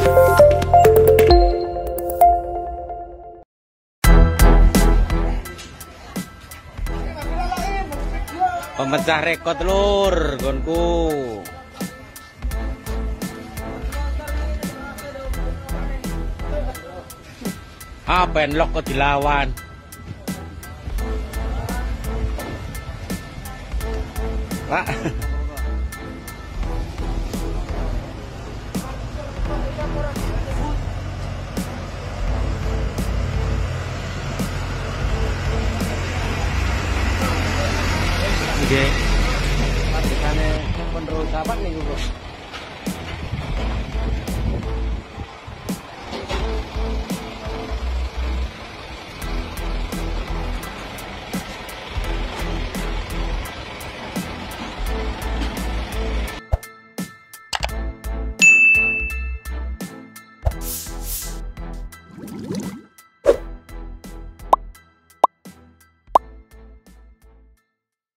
Pemecah rekod lur, gonku. Penlock kok dilawan. Pak. Nggih. Patikane penerus apa niku, Bro?